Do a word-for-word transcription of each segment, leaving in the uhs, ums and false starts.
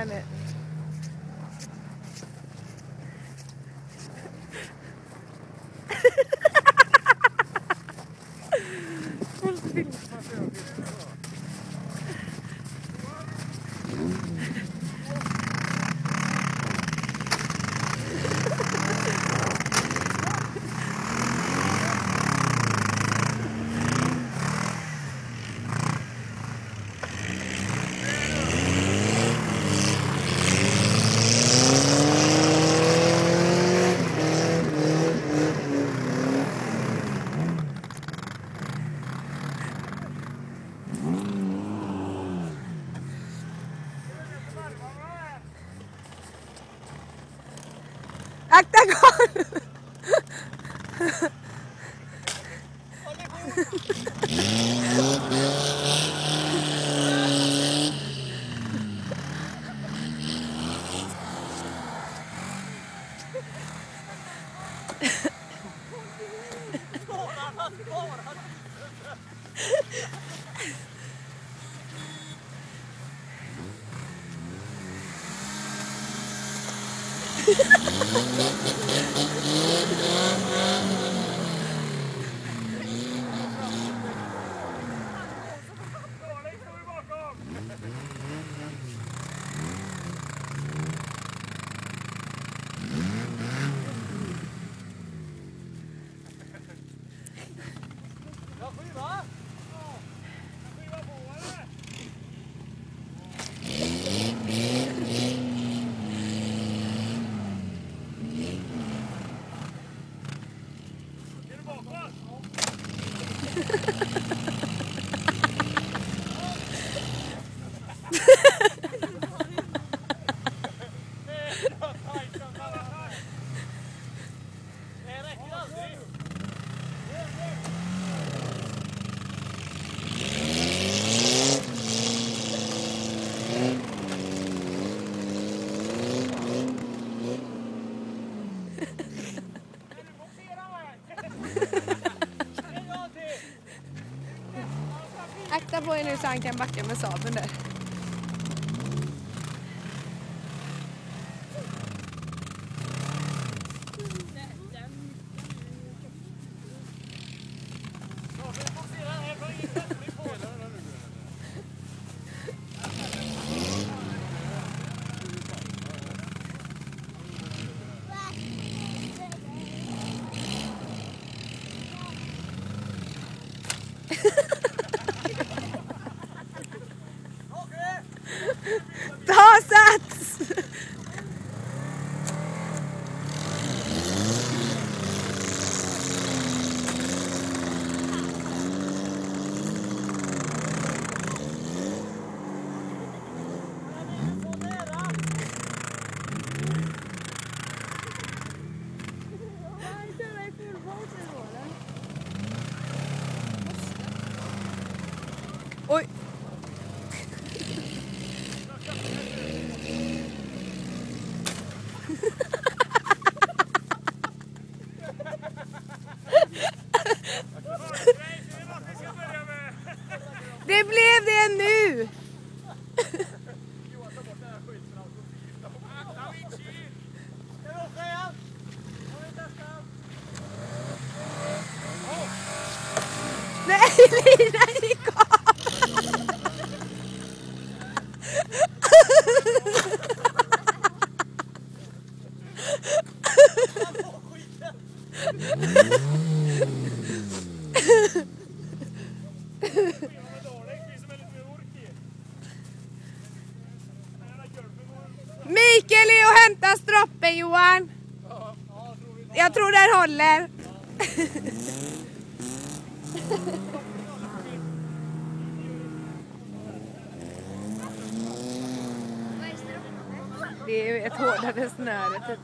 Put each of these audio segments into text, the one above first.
här nu. Akta golv! Akta på er nu så han kan backa med Saaben där. Ta sats! Oj! Det blev det nu! Nej, Lina gick av! Mikael är och hämtar stroppen, Johan. Jag tror den håller. Det är ett hårdare snöre typ.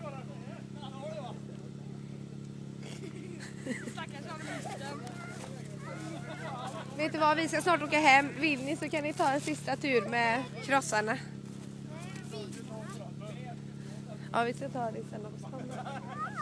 Stackars han vet du vad, vi ska snart åka hem. Vill ni så kan ni ta en sista tur med krossarna. Ja, vi ska ta det sen också.